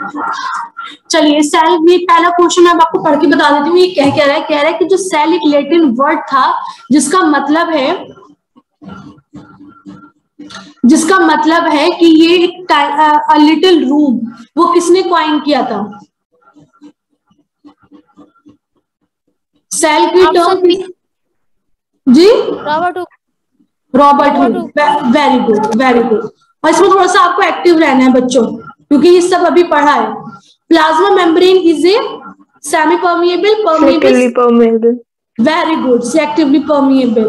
चलिए सेल, ये पहला क्वेश्चन मैं आपको पढ़ के बता देती हूँ। ये कह रहा है कि जो सेल एक लैटिन वर्ड था जिसका मतलब है कि ये एक लिटिल रूम, वो किसने कॉइन किया था? सेल की टर्म जी Robert Hooke. Very good, very good. और इसमें थोड़ा सा आपको एक्टिव रहना है बच्चों, क्योंकि ये सब अभी पढ़ा है। Plasma membrane is a semi permeable, permeable, very good, selectively permeable,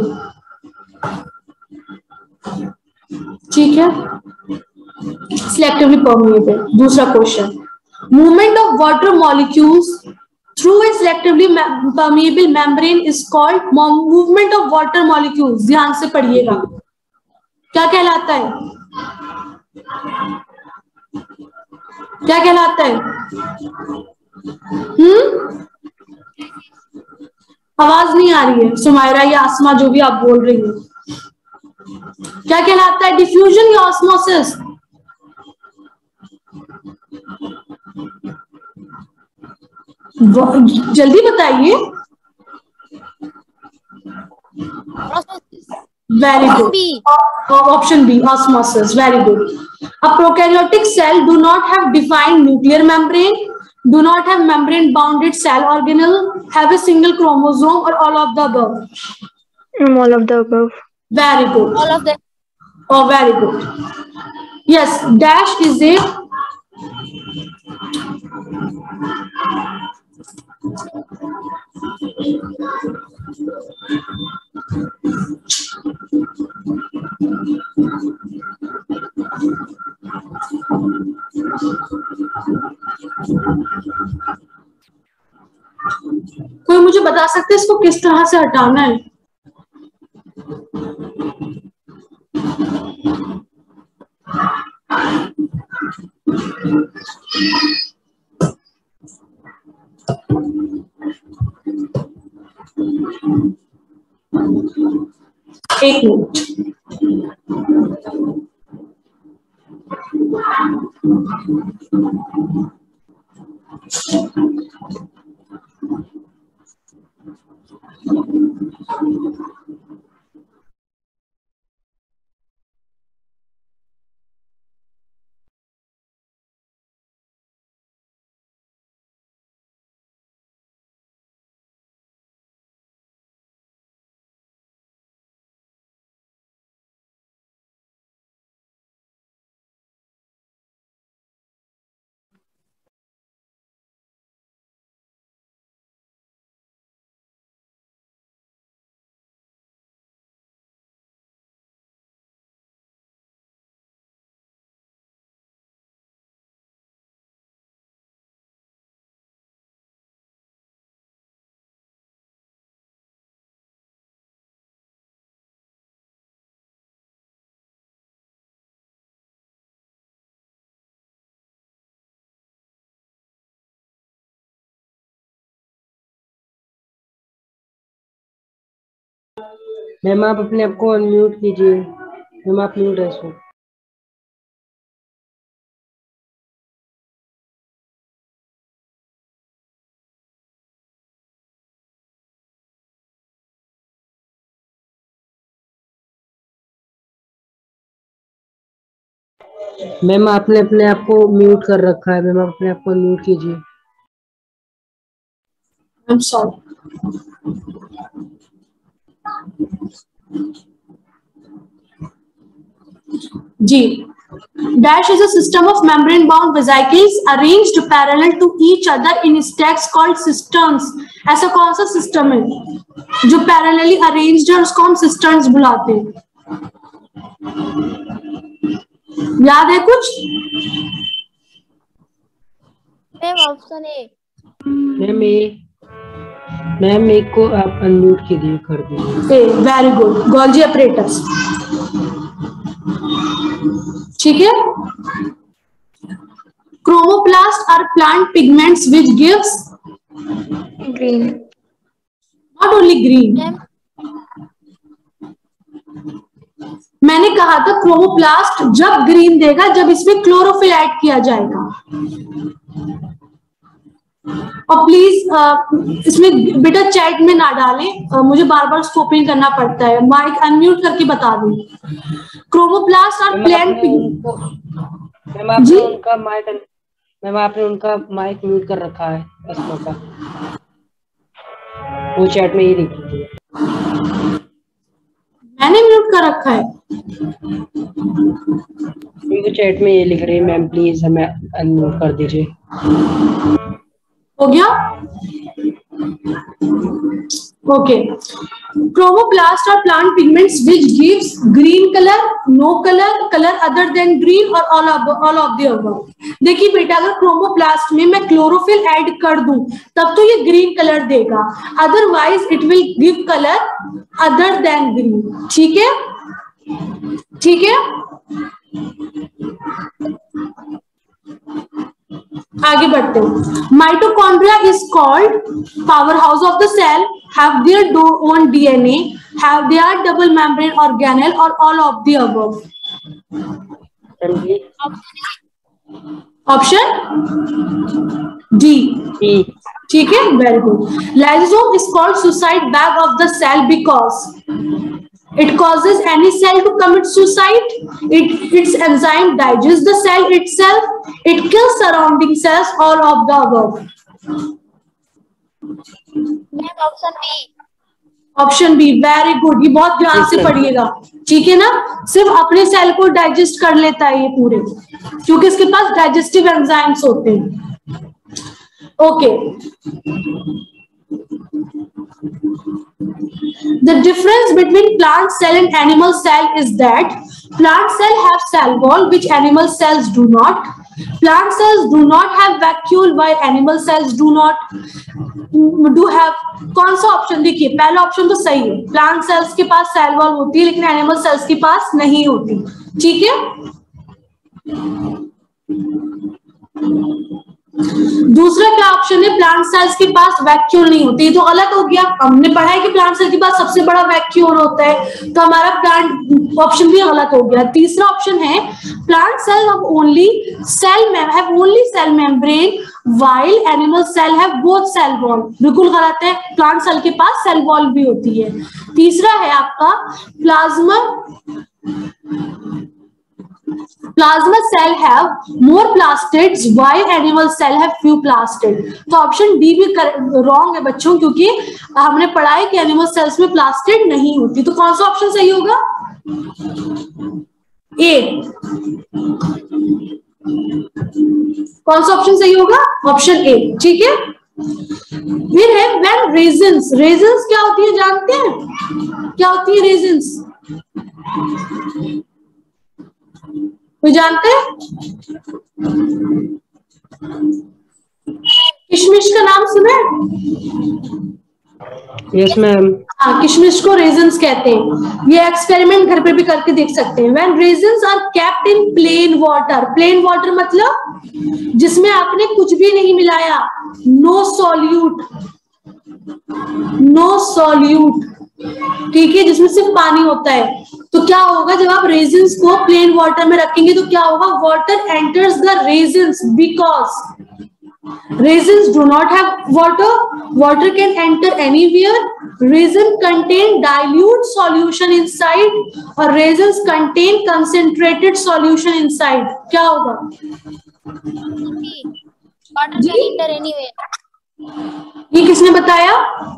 ठीक है, सेलेक्टिवली परमिएबल। दूसरा question, movement of water molecules through a selectively permeable membrane is called movement of water molecules. ध्यान से पढ़िएगा, क्या कहलाता है? क्या कहलाता है? आवाज नहीं आ रही है सुमायरा या आसमा, जो भी आप बोल रही हो। क्या कहलाता है? डिफ्यूजन या ऑस्मोसिस? जल्दी बताइए। Very good, option B, osmosis, very good. A prokaryotic cell do not have defined nuclear membrane, do not have membrane bounded cell organelle, have a single chromosome, or all of the above? All of the above. Very good. All of them. Oh, very good. Yes, dash is a कोई मुझे बता सकते है इसको किस तरह से हटाना है? एक मिनट, मैम आप अपने आप को अनम्यूट कीजिए। मैम आप म्यूट है सो। मैम आपने अपने आप को म्यूट कर रखा है। मैम आप अपने आप को अनम्यूट कीजिए। I am sorry. जी, dash is a system of membrane bound vesicles arranged parallel to each other in stacks called cisterns। ऐसा कौन सा सिस्टम है जो पैरेलली अरेंज्ड है, उसको हम सिस्टर्न्स बुलाते हैं? याद है कुछ? Option A. मैम एक को आप अनम्यूट कीजिए, कर दीजिए। वेरी गुड, गोल्जी अपरेटस, ठीक है। Chromoplast are plant pigments which gives Green. Not only green, मैंने कहा था क्रोमोप्लास्ट जब ग्रीन देगा जब इसमें क्लोरोफिल ऐड किया जाएगा। और प्लीज इसमें बेटा चैट में ना डालें, मुझे बार बार स्कोपिंग करना पड़ता है। माइक अनम्यूट करके बता दूं। क्रोमोप्लास्ट और प्लांट जी मैम आपने उनका माइक म्यूट कर रखा है एस्मा का, वो चैट में ही लिख दीजिए। मैंने म्यूट कर रखा है, तो चैट में ये लिख रही है मैम, प्लीज हमें अनम्यूट कर दीजिए। हो गया? ओके। क्रोमोप्लास्ट और plant pigments which gives green colour, no colour, colour other than green और ऑल ऑफ द अबव। देखिए बेटा अगर क्रोमोप्लास्ट में मैं क्लोरोफिल ऐड कर दूं तब तो ये ग्रीन कलर देगा, otherwise it will give colour other than green. ठीक है, ठीक है। आगे बढ़ते हैं। Mitochondria is called power house of the cell, have their own DNA, have their double membrane organelle और all of the above. Option D. ठीक है, very good. Lysosome is called suicide bag of the cell because it causes any cell to commit suicide, its enzyme digests the cell itself, it kills surrounding cells, all of the above. Option B. Option B, very good. ये बहुत ध्यान से पढ़िएगा, ठीक है ना। सिर्फ अपने सेल को डाइजेस्ट कर लेता है ये पूरे, क्योंकि इसके पास डाइजेस्टिव एंजाइम्स होते हैं। Okay. The difference between plant cell and animal cell is that plant cell have cell wall which animal cells do not. Plant cells do not have vacuole while animal cells do have. कौन सा option? देखिए पहला option तो सही है, plant cells के पास cell wall होती है लेकिन एनिमल सेल्स के पास नहीं होती। ठीक है। दूसरा क्या ऑप्शन है? प्लांट सेल्स के पास वैक्यूल नहीं होती, तो गलत हो गया। हमने पढ़ा है कि प्लांट सेल के पास सबसे बड़ा वैक्यूल होता है, तो हमारा प्लांट ऑप्शन भी गलत हो गया। तीसरा ऑप्शन है plant cell have only cell membrane while animal cell have both cell wall. बिल्कुल गलत है, प्लांट सेल के पास सेल वॉल भी होती है। तीसरा है आपका Plasma cell have more plastids while animal cell have few plastid। तो ऑप्शन डी भी रॉन्ग है बच्चों, क्योंकि हमने पढ़ा है कि एनिमल सेल्स में प्लास्टिड नहीं होती। तो कौन सा ऑप्शन सही होगा? ए। कौन सा ऑप्शन सही होगा? Option A. ठीक है। फिर है व्हेन रेजिन्स। रेजिन्स क्या होती है जानते हैं? क्या होती है रेजिन्स? कोई जानते हैं? किशमिश का नाम सुना है? Yes ma'am. हाँ, किशमिश को रेजिन्स कहते हैं। ये एक्सपेरिमेंट घर पे भी करके देख सकते हैं। When raisins are kept in plain water. Plain water मतलब जिसमें आपने कुछ भी नहीं मिलाया, नो सॉल्यूट, नो सॉल्यूट, ठीक है, जिसमें सिर्फ पानी होता है। तो क्या होगा जब आप रेजिन्स को प्लेन वाटर में रखेंगे तो क्या होगा? Water enters the raisins because raisins do not have water, water can enter anywhere, raisin contain dilute solution inside और raisins contain concentrated solution inside. क्या होगा? Water can enter anywhere. ये किसने बताया?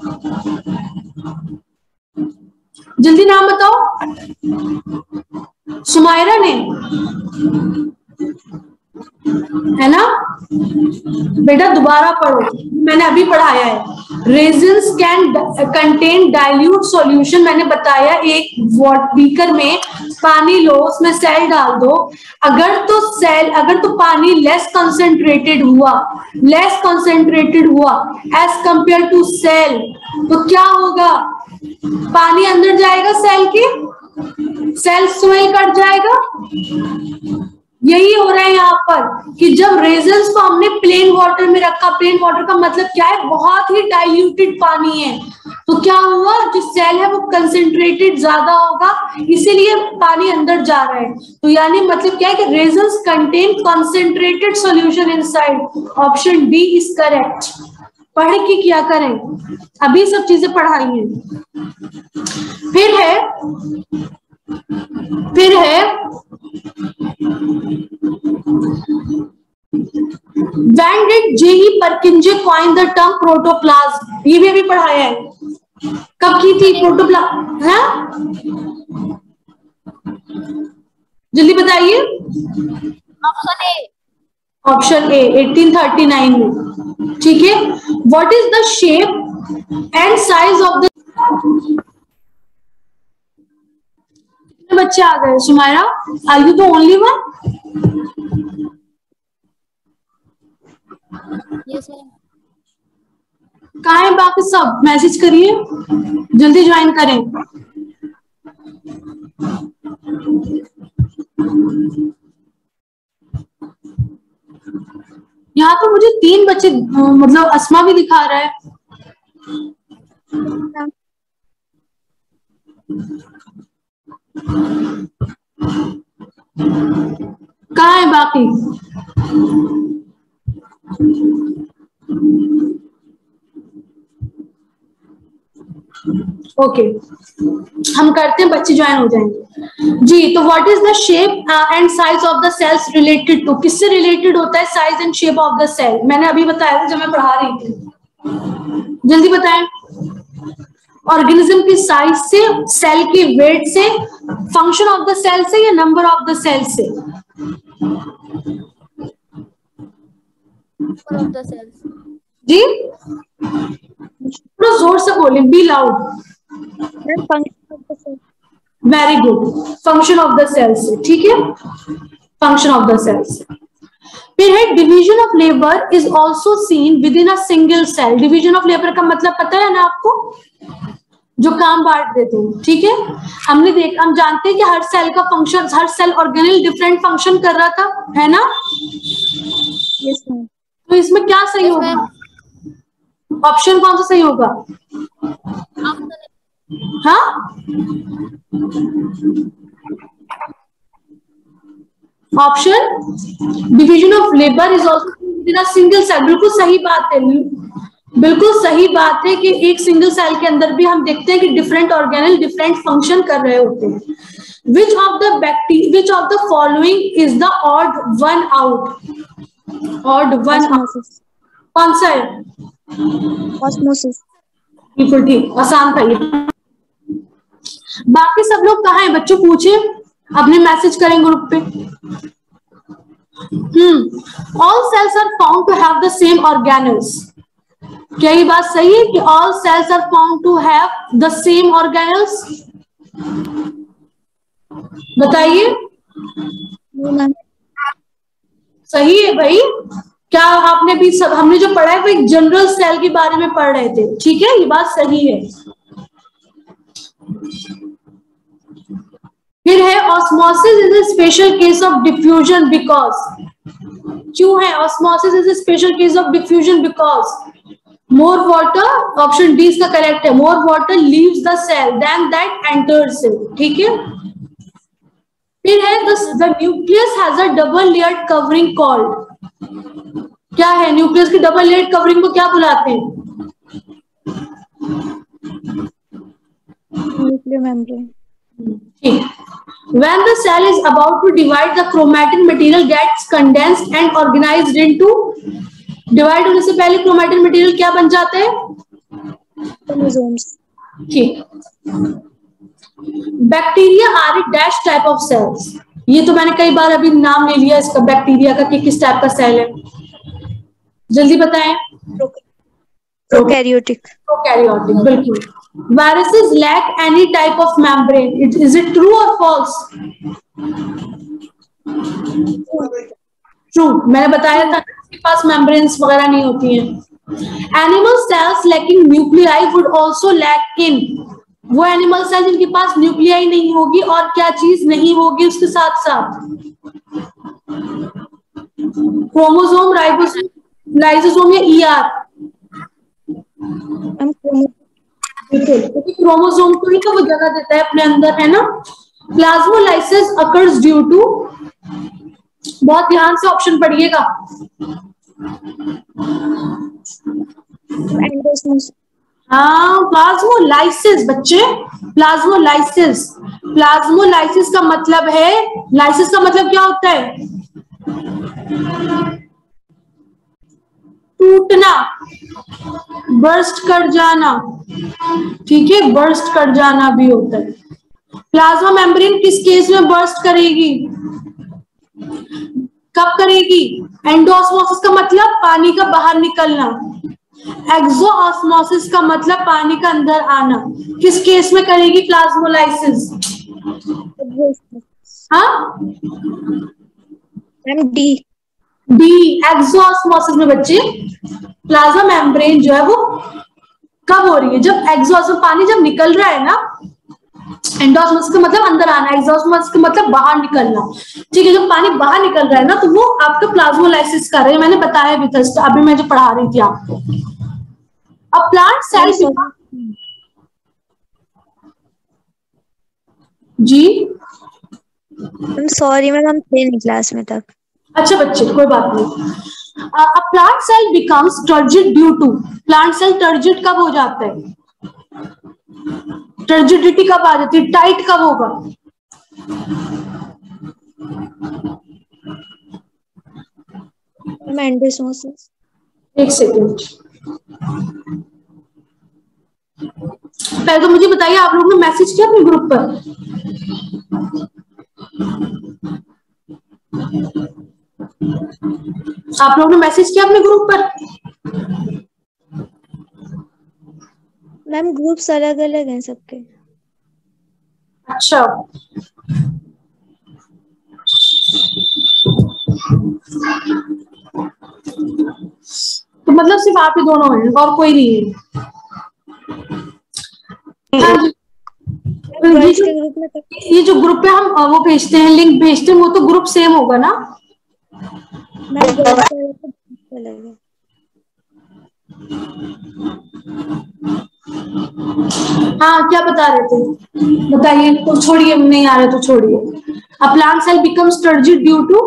जल्दी नाम बताओ। सुमायरा ने, है ना? बेटा दोबारा पढ़ो, मैंने अभी पढ़ाया है। Raisins can contain dilute solution. मैंने बताया एक बीकर में पानी लो, उसमें सेल डाल दो। अगर तो पानी लेस कंसेंट्रेटेड हुआ एज कंपेयर टू सेल, तो क्या होगा? पानी अंदर जाएगा सेल के, सेल स्वेल कट जाएगा। यही हो रहा है यहाँ पर कि जब रेजिन्स को हमने प्लेन वाटर में रखा, प्लेन वाटर का मतलब क्या है? बहुत ही डाइल्यूटेड पानी है, तो क्या हुआ, जो सेल है वो कंसेंट्रेटेड ज्यादा होगा, इसीलिए पानी अंदर जा रहा है। तो यानी मतलब क्या है कि raisins contain concentrated solution inside. Option D is correct. पढ़ के क्या करें, अभी सब चीजें पढ़ाई हैं। फिर है When did J.E. Purkinje coin the term protoplasm? ये भी अभी पढ़ाया है। कब की थी प्रोटोप्लाज्म? है जल्दी बताइए। ऑप्शन ए 1839 में। ठीक है। What is the shape and size of the, बच्चे आ गए। Sumaira, are you the only one? Yes ma'am. कहाँ है बाकी सब? मैसेज करिए, जल्दी ज्वाइन करें। यहाँ तो मुझे 3 बच्चे, मतलब अस्मा भी दिखा रहा है। कहाँ है बाकी? ओके, हम करते हैं, बच्चे ज्वाइन हो जाएंगे जी। तो what is the shape and size of the cells related to, किससे रिलेटेड होता है size and shape of the cell? मैंने अभी बताया था जब मैं पढ़ा रही थी। जल्दी बताएं। ऑर्गेनिज्म की साइज से, सेल की वेट से, फंक्शन ऑफ द सेल से, या नंबर ऑफ द सेल से? Number of the cells. जी थोड़ा जोर से बोले, be loud. Very good, function of the cells. ठीक है, फंक्शन ऑफ द सेल्स। फिर है division of labour is also seen within a single cell. Division of labour का मतलब पता है ना आपको, जो काम बांट देते हैं। ठीक है, हम जानते हैं कि हर सेल का फंक्शन, हर सेल ऑर्गेनेल डिफरेंट फंक्शन कर रहा था, है ना? Yes ma'am. तो इसमें क्या सही होगा? ऑप्शन कौन सा सही होगा? हाँ, option division of labour is also within a single cell. बिल्कुल सही बात है, बिल्कुल सही बात है कि एक सिंगल सेल के अंदर भी हम देखते हैं कि डिफरेंट ऑर्गेनेल डिफरेंट फंक्शन कर रहे होते हैं। Which of the following is the odd one out? Odd one out कौन सा है? ऑस्मोसिस। बिल्कुल ठीक, आसान था ये। बाकी सब लोग कहाँ हैं बच्चों? पूछे, अपने मैसेज करें ग्रुप पे। All cells are found to have the same organelles. क्या ये बात सही है कि all cells are found to have the same organelles? बताइए। सही है भाई। क्या आपने भी सब, हमने जो पढ़ा है वो एक जनरल सेल के बारे में पढ़ रहे थे। ठीक है, ये बात सही है। फिर है osmosis is a special case of diffusion because. क्यों है osmosis is a special case of diffusion? Because more water, option D इसका करेक्ट है, more water leaves the cell than that enters it. ठीक है। फिर है the nucleus has a double layered covering called. क्या है न्यूक्लियस की double layered covering को क्या बुलाते हैं? Nuclear membrane. ठीक। When the cell is about to divide, the chromatin material gets condensed and organized into, divide होने से पहले क्रोमैटिन मटेरियल क्या बन जाते हैं? क्रोमोसोम्स। ठीक। Bacteria are a dash type of cells. ये तो मैंने कई बार अभी नाम ले लिया इसका, बैक्टीरिया का, कि किस टाइप का सेल है। जल्दी बताएं। प्रोकैरियोटिक। प्रोकैरियोटिक, बिल्कुल। Viruses lack any type of membrane. Is it true or false? True. मैंने बताया था इसके पास membranes वगैरह नहीं होती हैं। Animal cells lacking nuclei would also lack in, वो एनिमल सेल जिनके पास न्यूक्लियाई नहीं होगी, और क्या चीज नहीं होगी उसके साथ साथ? क्रोमोसोम, राइबोसोम, लाइसोसोम या ईआर? बिल्कुल, क्योंकि क्रोमोसोम को ही तो वो जगह देता है अपने अंदर, है ना। प्लाज्मोलाइसिस अकर्स ड्यू टू, बहुत ध्यान से ऑप्शन पढ़िएगा। एंडोस्मोसिस। हाँ, प्लाज्मोलाइसिस बच्चे, प्लाज्मोलाइसिस। प्लाज्मोलाइसिस का मतलब है, लाइसिस का मतलब क्या होता है? टूटना, बर्स्ट कर जाना, ठीक है, बर्स्ट कर जाना भी होता है। प्लाज्मा मेम्ब्रेन किस केस में बर्स्ट करेगी, कब करेगी? एंडोऑस्मोसिस का मतलब पानी का बाहर निकलना, एक्सोऑस्मोसिस का मतलब पानी का अंदर आना। किस केस में करेगी प्लाज्मोलाइसिस? हाँ, डी। डी, एक्सोऑस्मोसिस में बच्चे प्लाज्मा मेम्ब्रेन जो है वो कब हो रही है? जब एक्सोऑस्मोसिस, पानी जब निकल रहा है ना। एंडोऑस्मोसिस का मतलब अंदर आना, एक्सोऑस्मोसिस का मतलब बाहर निकलना, ठीक है। जब पानी बाहर निकल रहा है ना, तो वो आपका प्लाज्मोलाइसिस कर रहे हैं, मैंने बताया भी था अभी मैं जो पढ़ा रही थी आपको। अब प्लांट सेल जी, सॉरी मैम, हम थे नहीं क्लास में तब। अच्छा बच्चे, कोई बात नहीं। A plant cell becomes turgid due to, plant cell turgid कब हो जाता है? टर्जिडिटी कब आ जाती है? टाइट कब होगा? एंडोस्मोसिस। एक सेकेंड, पहले तो मुझे बताइए, आप लोगों ने मैसेज किया अपने ग्रुप पर? आप लोगों ने मैसेज किया अपने ग्रुप पर? मैम ग्रुप्स अलग अलग हैं सबके। अच्छा, तो मतलब सिर्फ आप ही दोनों हैं और कोई नहीं है? हाँ जी। ये जो ग्रुप पे हम वो भेजते हैं, लिंक भेजते हैं, वो तो ग्रुप सेम होगा ना? हाँ, क्या बता रहे थे, बताइए। तो छोड़िए, नहीं आ रहे तो छोड़िए। A plant cell becomes turgid due to,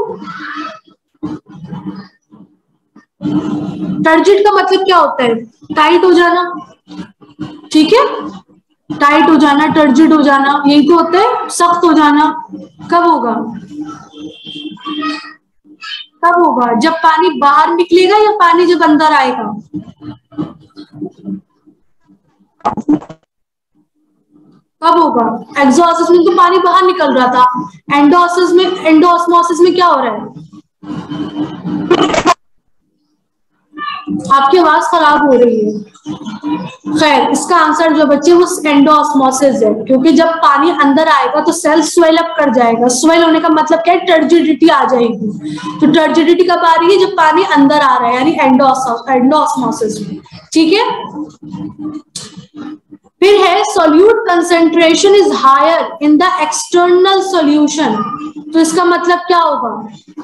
turgid का मतलब क्या होता है? टाइट हो जाना, ठीक है, टाइट हो जाना, टर्जिड हो जाना, यही तो होता है, सख्त हो जाना। कब होगा? कब होगा? जब पानी बाहर निकलेगा या पानी जब अंदर आएगा? कब होगा? एक्सोऑस्मोसिस में तो पानी बाहर निकल रहा था, एंडोऑस्मोसिस में क्या हो रहा है? आपकी आवाज खराब हो रही है। खैर, इसका आंसर जो बच्चे वो एंडोऑस्मोसिस है, क्योंकि जब पानी अंदर आएगा तो सेल स्वेल अप कर जाएगा। स्वेल होने का मतलब क्या है? टर्जिडिटी आ जाएगी। तो टर्जिडिटी कब आ रही है? जब पानी अंदर आ रहा है, यानी एंडोऑस्मोसिस में, ठीक है। फिर है solute concentration is higher in the external solution, तो इसका मतलब क्या होगा?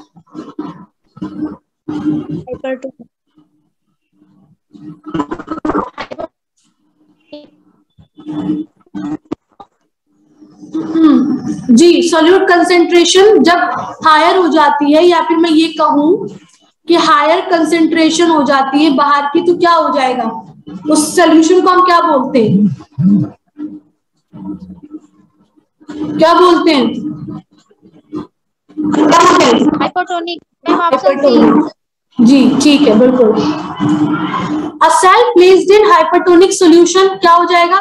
जी, सोल्यूट कंसेंट्रेशन जब हायर हो जाती है, या फिर मैं ये कहूं कि हायर कंसेंट्रेशन हो जाती है बाहर की, तो क्या हो जाएगा? उस सोल्यूशन को हम क्या बोलते हैं? क्या बोलते हैं? हाइपोटोनिक। Ma'am option C. जी, ठीक है, बिल्कुल। A cell placed in hypertonic solution क्या हो जाएगा?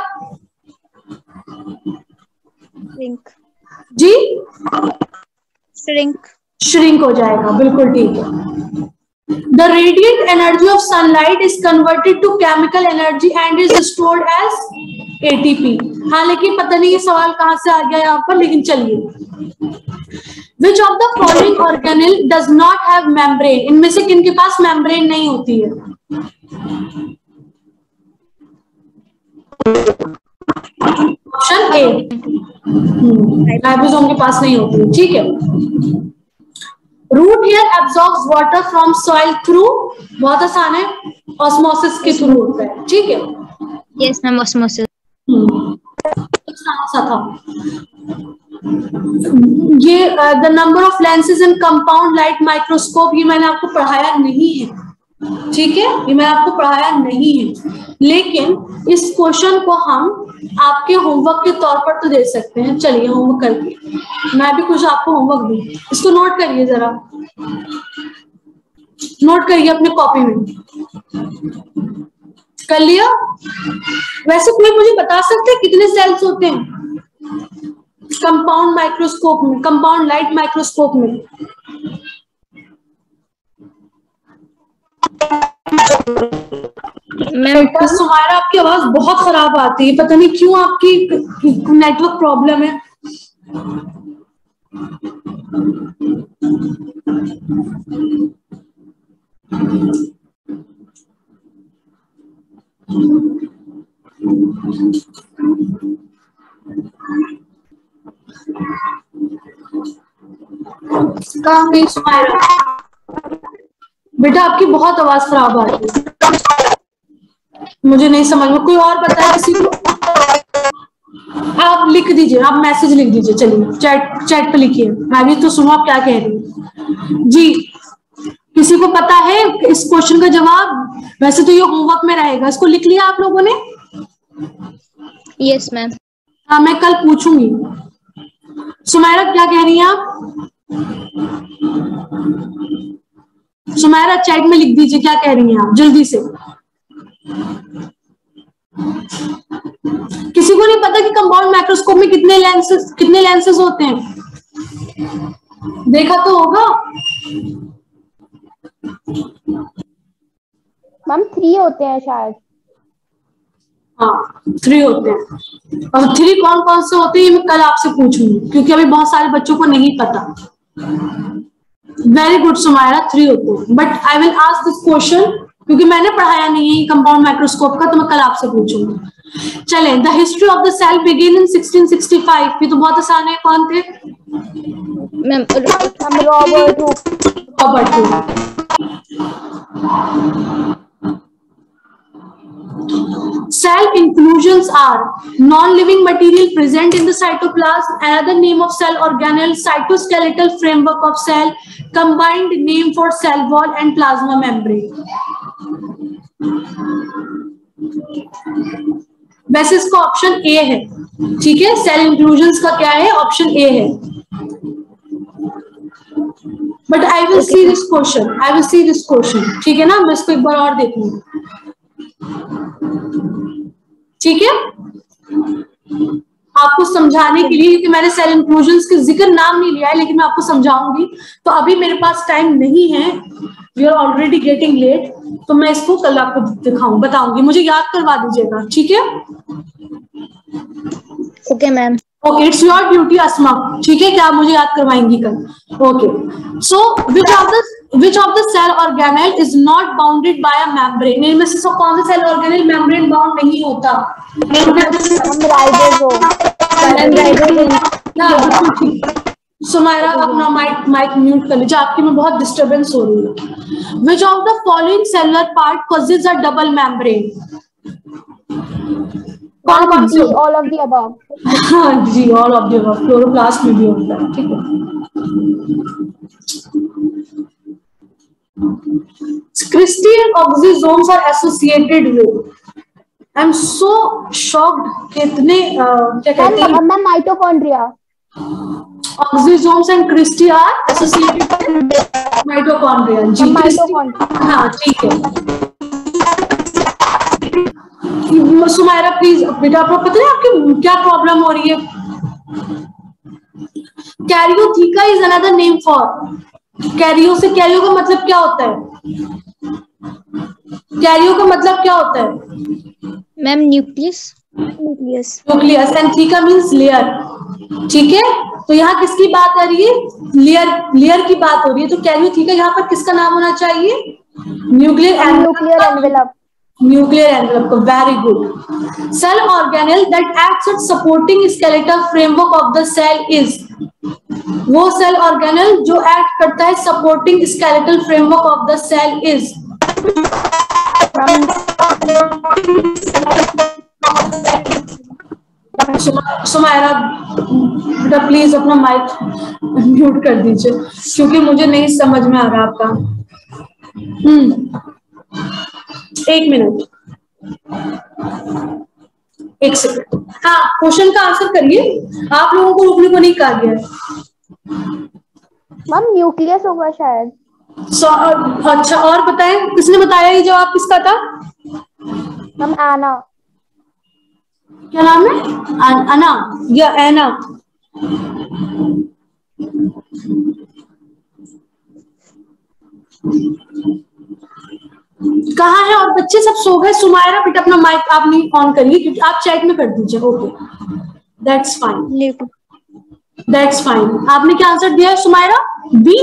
श्रिंक। जी, श्रिंक। श्रिंक हो जाएगा, बिल्कुल ठीक है। The radiant energy of sunlight is converted to chemical energy and is stored as ATP। हाँ, लेकिन पता नहीं ये सवाल कहाँ से आ गया यहाँ पर, लेकिन चलिए। Which of the following organelle does not have membrane? इनमें से किन के पास मेम्ब्रेन नहीं होती है? ऑप्शन ए, राइबोसोम के पास नहीं होती है, ठीक है। Root hair absorbs water from soil through, बहुत आसान है, ऑस्मोसिस के थ्रू होता है, ठीक है। Yes ma'am, osmosis. सा था ये। The number of lenses in compound light microscope, ये मैंने आपको पढ़ाया नहीं है, ठीक है, ये मैं आपको पढ़ाया नहीं है, लेकिन इस क्वेश्चन को हम आपके होमवर्क के तौर पर तो दे सकते हैं। चलिए होमवर्क करके मैं भी कुछ आपको होमवर्क दूं, इसको नोट करिए, जरा नोट करिए अपने कॉपी में। कर लिया? वैसे कोई मुझे बता सकते हैं कितने सेल्स होते हैं कंपाउंड माइक्रोस्कोप में, कंपाउंड लाइट माइक्रोस्कोप में? बेटा सुमायरा, आपकी आवाज बहुत खराब आती है, पता नहीं क्यों, आपकी नेटवर्क प्रॉब्लम है। कहाँ गई सुमायरा? बेटा आपकी बहुत आवाज खराब आ रही है, मुझे नहीं समझ में। कोई और बताए किसी को? आप लिख दीजिए, आप मैसेज लिख दीजिए, चलिए चैट पे लिखिए, मैं भी तो सुनो आप क्या कह रही हैं जी। किसी को पता है इस क्वेश्चन का जवाब? वैसे तो ये होमवर्क में रहेगा, इसको लिख लिया आप लोगों ने? Yes ma'am. हाँ, मैं कल पूछूंगी। सुमायरा क्या कह रही हैं आप? सुमायरा चैट में लिख दीजिए क्या कह रही हैं आप, जल्दी से। किसी को नहीं पता कि कंपाउंड माइक्रोस्कोप में कितने लेंसेज होते हैं? देखा तो होगा मैम 3 होते हैं शायद। हाँ 3 होते हैं, और 3 कौन कौन से होते हैं ये मैं कल आपसे पूछूंगी, क्योंकि अभी बहुत सारे बच्चों को नहीं पता। वेरी गुड सुमायरा, 3 होते हैं, but I will ask this question क्योंकि मैंने पढ़ाया नहीं है कंपाउंड माइक्रोस्कोप का, तो मैं कल आपसे पूछूंगी। चले, the history of the cell begin in 1665, ये तो बहुत आसान है। कौन थे? Robert Hooke. Cell inclusions are non-living material present in the cytoplasm. Another name of cell organelle, cytoskeletal framework of cell, combined name for cell wall and plasma membrane. वैसे इसका option A है, ठीक है, सेल इंक्लूजन्स का क्या है? Option A है। But I will see this question, ठीक है ना, मैं इसको एक बार और देखूंगी, ठीक है, आपको समझाने के लिए, क्योंकि मैंने सेल इंक्लूजन्स के जिक्र नाम नहीं लिया है, लेकिन मैं आपको समझाऊंगी। तो अभी मेरे पास टाइम नहीं है, we are already getting late, तो मैं इसको कल आपको बताऊंगी, मुझे याद करवा दीजिएगा, ठीक है? Okay ma'am. Okay, it's your duty Asma, ठीक है, क्या मुझे याद करवाएंगी कल? Okay, so which of the cell organelle is not bounded by a membrane? इनमें से कौन सा सेल ऑर्गेनेल मेम्ब्रेन बाउंड नहीं होता? सुमायरा अपना माइक म्यूट कर लीजिए, आपकी में बहुत डिस्टरबेंस हो रही है। Which of the following cellular part possesses a double membrane? कौन से? All of the above. हाँ जी, all of the above, chloroplast में भी होता है, ठीक है। Christy and oxysomes are associated with. I'm so shocked कितने क्या कहते हैं? Ma'am mitochondria. Oxysomes and Christy are associated with mitochondria. जी, हाँ ठीक है। सुमायरा प्लीज, बेटा आपको पता है आपकी क्या प्रॉब्लम हो रही है? Karyotheca is another name for, karyo से, कैरियो का मतलब क्या होता है? कैरियो का मतलब क्या होता है? Ma'am nucleus. And theca means layer, ठीक है। तो यहाँ किसकी बात आ रही है? लेयर की बात हो रही है। तो कैरियोथीका यहाँ पर किसका नाम होना चाहिए? Nuclear envelope. न्यूक्लियर एनवेलप को, very good. Cell organelle that acts at supporting skeletal framework of the cell is, वो सेल ऑर्गेनेल जो एक्ट करता है supporting skeletal framework of the cell is, Sumaira बेटा प्लीज अपना माइक म्यूट कर दीजिए क्योंकि मुझे नहीं समझ में आ रहा आपका। 1 मिनट, 1 सेकंड। हाँ, क्वेश्चन का आंसर करिए। आप लोगों को रुकने को नहीं कहा गया है। मैम न्यूक्लियस होगा शायद। अच्छा, और बताएं किसने बताया ये जवाब किसका था? मैम आना। क्या नाम है? अना या एना? कहाँ है? और बच्चे सब सो गए? सुमायरा बेटा अपना माइक आप नहीं ऑन करिए क्योंकि आप चैट में कर दीजिए। Okay, that's fine, that's fine. आपने क्या आंसर दिया है सुमायरा? बी।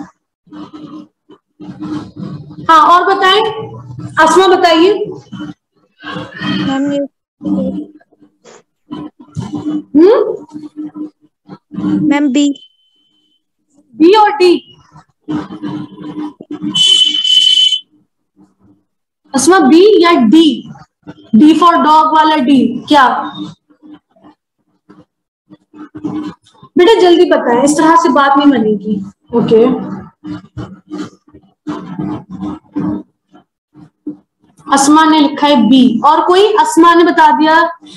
हाँ, और बताएं, अस्मा बताइए। Ma'am B. बी और डी? अस्मा बी या डी? डी फॉर डॉग वाला डी क्या? बेटा जल्दी बताएं, इस तरह से बात नहीं बनेगी। ओके, अस्मा ने लिखा है बी, और कोई? अस्मा ने बता दिया।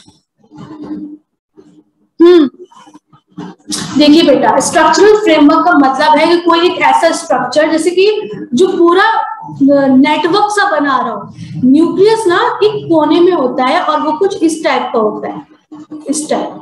देखिए बेटा, स्ट्रक्चरल फ्रेमवर्क का मतलब है कि कोई एक ऐसा स्ट्रक्चर जैसे कि जो पूरा नेटवर्क सा बना रहा हो। न्यूक्लियस ना एक कोने में होता है और वो कुछ इस टाइप का होता है, इस टाइप।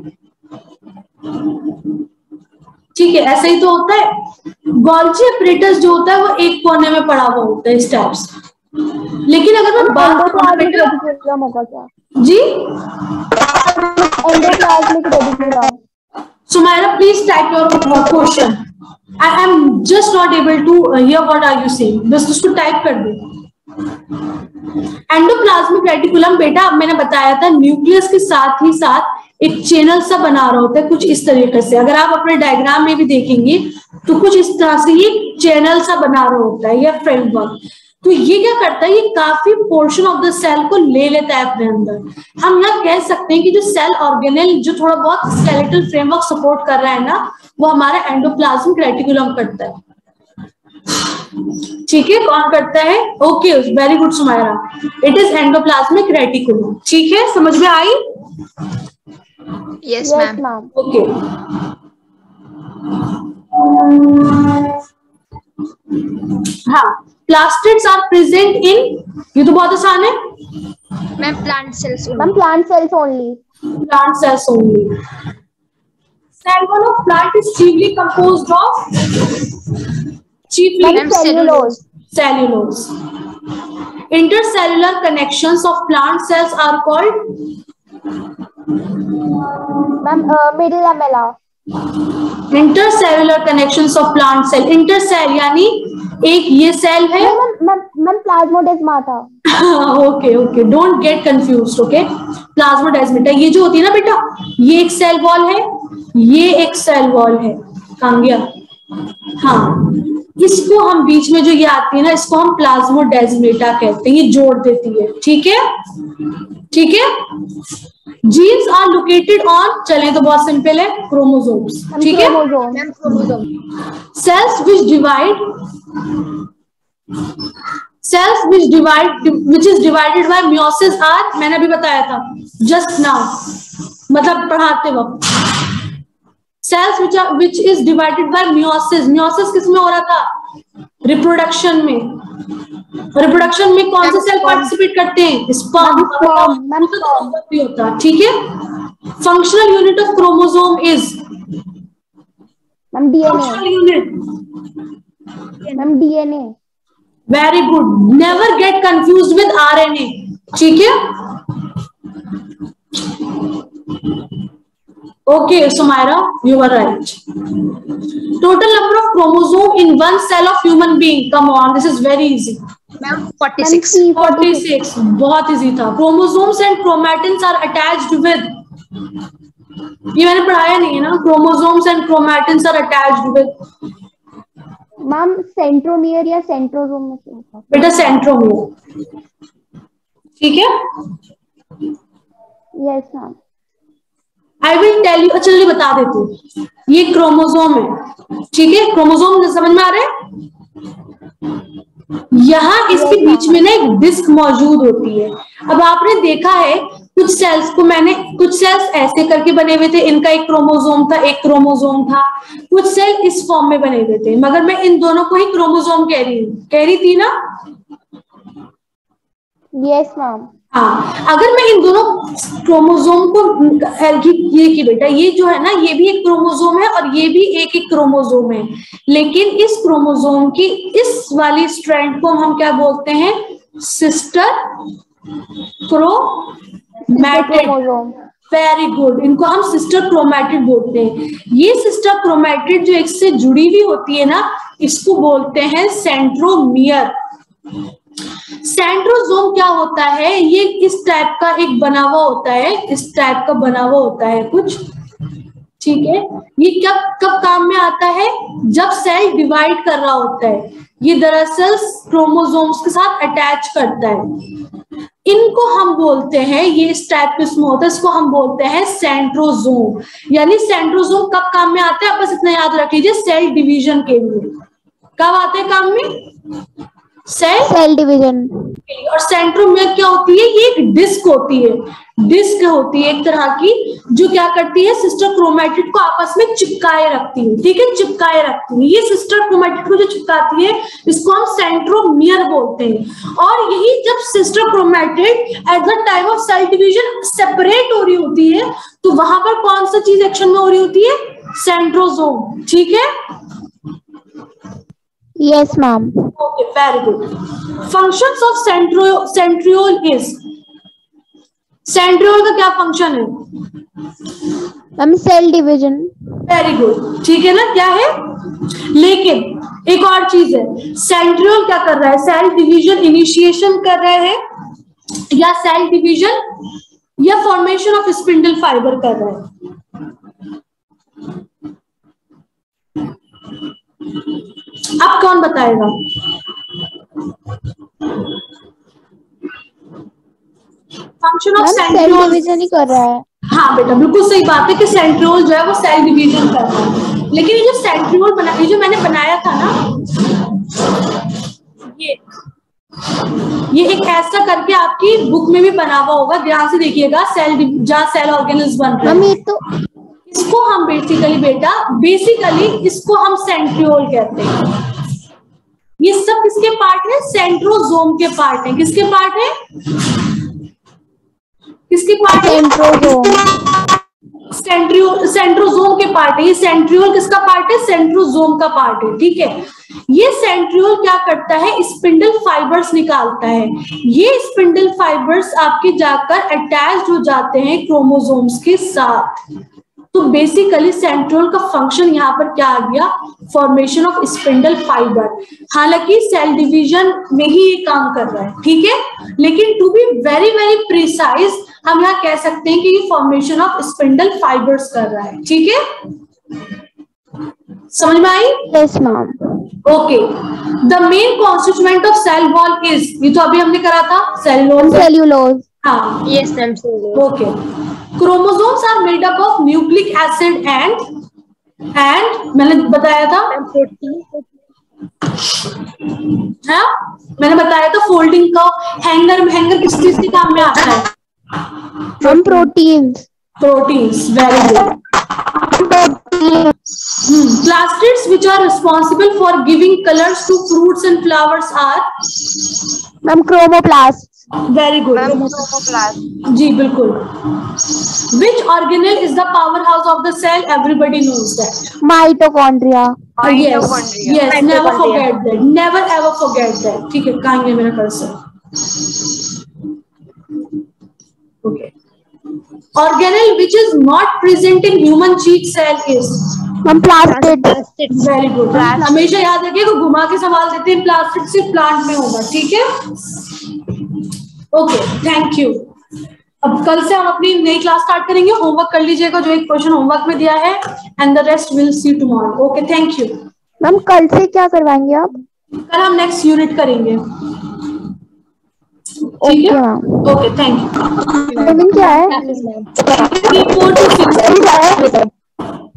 ठीक है, ऐसा ही तो होता है। गोल्जी अपरेटस जो होता है वो एक कोने में पड़ा हुआ होता है, इस टाइप से। लेकिन अगर मैं बात एंडोप्लाज्मिक होगा क्या जी? Endoplasmic reticulum. Sumaira, please type your question. I'm just not able to hear what are you saying. बस उसको टाइप कर दो। एंडोप्लाज्मिक रेटिकुलम बेटा अब मैंने बताया था न्यूक्लियस के साथ ही साथ एक चैनल सा बना रहा होता है कुछ इस तरीके से। अगर आप अपने डायग्राम में भी देखेंगे तो कुछ इस तरह से ये चैनल सा बना रहा होता है या फ्रेमवर्क। तो ये क्या करता है, ये काफी पोर्शन ऑफ द सेल को ले लेता है अपने अंदर। हम यहाँ कह सकते हैं कि जो सेल ऑर्गेनेल जो थोड़ा बहुत स्केलेटल फ्रेमवर्क सपोर्ट कर रहा है ना, वो हमारा एंडोप्लाज्मिक रेटिकुलम करता है। ठीक है, कौन करता है? Okay, very good Sumaira, it is endoplasmic reticulum. ठीक है, समझ में आई? Yes ma'am. ओके, हाँ, प्लास्टिड्स आर प्रेजेंट इन, ये तो बहुत आसान है ma'am plant cells. Ma'am plant cells only. Plant cells only. Cell wall of plant is chiefly composed of ma'am cellulose. cellulose. Intercellular connections of plant cells are called ma'am middle lamella. Intercellular connections of plant cell. Intercell यानी एक ये cell है। Ma'am plasmodesma था। Okay okay, don't get confused. Okay, plasmodesmata ये जो होती है ना बेटा, ये एक सेल वॉल है, ये एक सेल वॉल है। कहाँ गया? हाँ, इसको हम बीच में जो ये आती है ना, इसको हम प्लाज्मोडेस्माटा कहते हैं, ये जोड़ देती है। ठीक है, ठीक है। जीन्स आर लोकेटेड ऑन, चले तो बहुत सिंपल है, क्रोमोसोम्स। ठीक है, cells which divide, cells which is divided by meiosis are, मैंने अभी बताया था जस्ट नाउ, मतलब पढ़ाते वक्त। Cells which is divided by meiosis, meiosis किसमें हो रहा था? रिप्रोडक्शन में। रिप्रोडक्शन में कौन से सेल पार्टिसिपेट करते हैं? स्पर्म होता है। ठीक है, functional unit of chromosome is unit. DNA. Very good, never get confused with RNA. ठीक है, okay Sumaira, you are right. Total number of chromosome in one cell of human being, come on, this is very easy. Ma'am 46। 46, बहुत easy था। Chromosomes and chromatins are attached with, ये मैंने पढ़ाया नहीं है ना, chromosomes and chromatins are attached with. Ma'am centromere या centrosome में से होता है बेटा सेंट्रोमियर। ठीक है, yes ma'am. I will tell you, अच्छा चलिए बता देती हूँ, ये क्रोमोसोम है, ठीक है, क्रोमोसोम समझ में आ रहा है। यहाँ इसके बीच में ना एक डिस्क मौजूद होती है। अब आपने देखा है कुछ सेल्स को, मैंने कुछ सेल्स ऐसे करके बने हुए थे, इनका एक क्रोमोसोम था, एक क्रोमोसोम था, कुछ सेल इस फॉर्म में बने हुए थे, मगर मैं इन दोनों को ही क्रोमोसोम कह रही थी ना। Yes ma'am. हाँ, अगर मैं इन दोनों क्रोमोसोम को ये कि बेटा ये जो है ना, ये भी एक क्रोमोसोम है और ये भी एक क्रोमोसोम है, लेकिन इस क्रोमोसोम की इस वाली स्ट्रैंड को हम क्या बोलते हैं, सिस्टर क्रोमैटिड। वेरी गुड, इनको हम सिस्टर क्रोमैटिड बोलते हैं। ये सिस्टर क्रोमैटिड जो एक से जुड़ी हुई होती है ना, इसको बोलते हैं सेंट्रोमियर। सेंट्रोसोम क्या होता है, ये इस टाइप का एक बना हुआ होता है, इस टाइप का बना हुआ होता है कुछ, ठीक है। ये कब काम में आता है, जब सेल डिवाइड कर रहा होता है, ये दरअसल क्रोमोसोम्स के साथ अटैच करता है। इनको हम बोलते हैं, ये इस टाइप के इसमें होता है, इसको हम बोलते हैं सेंट्रोसोम। यानी सेंट्रोसोम कब काम में आता है, बस इतना याद रख लीजिए, सेल डिवीजन के लिए कब आते हैं काम में, सेल डिवीजन। और सेंट्रोमियर क्या होती है, ये एक डिस्क होती है, डिस्क होती है एक तरह की, जो क्या करती है, सिस्टर क्रोमैटिड को आपस में चिपकाए रखती है, ठीक है, चिपकाए रखती है। ये सिस्टर क्रोमैटिड को जो चिपकाती है, इसको हम सेंट्रोमियर बोलते हैं। और यही जब sister chromatid at the time of cell division separate हो रही होती है, तो वहां पर कौन सा चीज एक्शन में हो रही होती है, सेंट्रोसोम, ठीक है। Yes, ma'am. Okay, very good. Functions of centriole is, centriole का क्या फंक्शन है, ma'am cell division. Very good, ठीक है ना, क्या है। लेकिन एक और चीज है, सेंट्रियोल क्या कर रहा है, सेल डिवीजन इनिशिएशन कर रहा है, या सेल डिवीजन या फॉर्मेशन ऑफ स्पिंडल फाइबर कर रहा है। अब कौन बताएगा, फंक्शन ऑफ सेल डिवीजन ही कर रहा है। हाँ बेटा, बिल्कुल सही बात है कि सेंट्रियोल जो है वो सेल डिवीजन कर रहा है। लेकिन ये जो सेंट्रियोल बना, ये जो मैंने बनाया था ना, ये एक ऐसा करके आपकी बुक में भी बना हुआ होगा, ध्यान से देखिएगा, सेल जहाँ सेल ऑर्गेनल्स बन रहे हैं, तो इसको हम बेसिकली इसको हम सेंट्रियोल कहते हैं। ये सब किसके पार्ट है, सेंट्रोसोम के पार्ट है। किसके पार्ट है, किसके पार्ट है, सेंट्रोसोम के पार्ट है। ये सेंट्रियोल किसका पार्ट है, सेंट्रोसोम का पार्ट है, ठीक है। ये सेंट्रियोल क्या करता है, स्पिंडल फाइबर्स निकालता है। ये स्पिंडल फाइबर्स आपके जाकर अटैच हो जाते हैं क्रोमोसोम्स के साथ। तो बेसिकली सेंट्रियोल का फंक्शन यहाँ पर क्या आ गया, फॉर्मेशन ऑफ स्पिंडल फाइबर। हालांकि सेल डिवीजन में ही ये काम कर रहा है, ठीक है, लेकिन to be very very precise हम यहाँ कह सकते हैं कि ये फॉर्मेशन ऑफ स्पिंडल फाइबर्स कर रहा है, ठीक है। समझ में आई? Yes ma'am. Okay, the main constituent of cell wall is, ये तो अभी हमने करा था, सेल्यूलोज। हाँ, yes ma'am. Okay, chromosomes are made up of nucleic acid and मैंने बताया था, हाँ मैंने बताया था फोल्डिंग का, हैंगर किस चीज के काम में आता है, from proteins. Very good. Plastids which are responsible for giving colors to fruits and flowers are, ma'am chromoplast. Very good, जी बिल्कुल। Which organelle is the powerhouse of the cell? Everybody knows that. Mitochondria. Yes, never forget that. Never ever forget that. ठीक है, कहाँ गया मेरा cursor? Okay. Organelle which is not present in human cheek cell is, plastid. Very good. हमेशा याद रखिए को घुमा के सवाल देते हैं, प्लास्टिक सिर्फ प्लांट में होगा, ठीक है। Okay, thank you. अब कल से हम अपनी नई क्लास स्टार्ट करेंगे, होमवर्क कर लीजिएगा जो एक क्वेश्चन होमवर्क में दिया है, and the rest will see tomorrow. Okay, thank you. Ma'am कल से क्या करवाएंगे आप? कल हम नेक्स्ट यूनिट करेंगे, ठीक है, ओके, थैंक यू। क्या है? 4 to 6